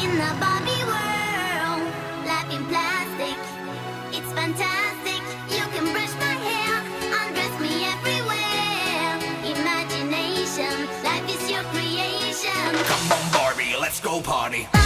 In a Barbie world, life in plastic, it's fantastic. You can brush my hair, undress me everywhere. Imagination, life is your creation. Come on, Barbie, let's go party.